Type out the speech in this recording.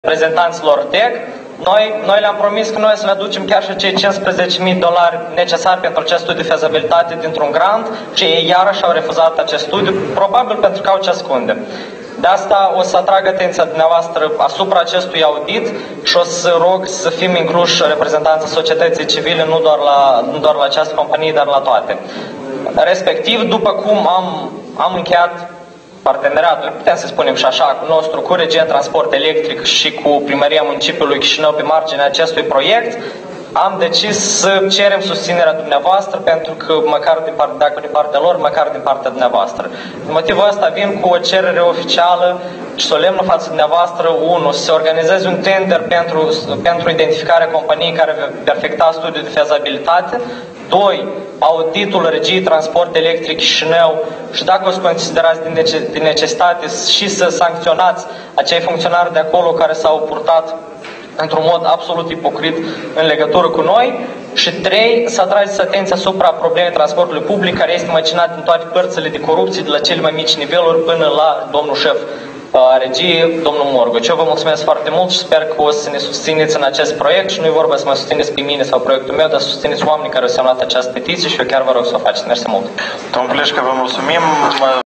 reprezentanților TEC, noi le-am promis că noi să le aducem chiar și cei $15.000 necesari pentru acest studiu de fezabilitate dintr-un grant și ei iarăși au refuzat acest studiu, probabil pentru că au ce ascunde. De asta o să atrag atenția dumneavoastră asupra acestui audit și o să rog să fim incluși reprezentanța societății civile, nu doar la această companie, dar la toate. Respectiv, după cum am încheiat parteneriatul, putem să spunem și așa, cu nostru, cu Regia Transport Electric și cu Primăria Municipiului Chișinău pe marginea acestui proiect, am decis să cerem susținerea dumneavoastră, pentru că dacă din partea lor, măcar din partea dumneavoastră. Din motivul ăsta vin cu o cerere oficială și solemnă față dumneavoastră, 1. Să se organizeze un tender pentru identificarea companiei care va perfecta studiul de fezabilitate, 2. Auditul Regiei Transport Electric Chișinău și dacă o să considerați de necesitate și să sancționați acei funcționari de acolo care s-au purtat într-un mod absolut ipocrit în legătură cu noi și 3. Să atrageți atenția asupra problemei transportului public, care este măcinat în toate părțile de corupție, de la cele mai mici niveluri până la domnul șef regie, domnul Morgoci. Eu vă mulțumesc foarte mult și sper că o să ne susțineți în acest proiect și nu e vorba să mă susțineți pe mine sau proiectul meu, dar să susțineți oamenii care au semnat această petiție și eu chiar vă rog să o faceți. Mersi mult. Domnul Pleșcă, vă mulțumim.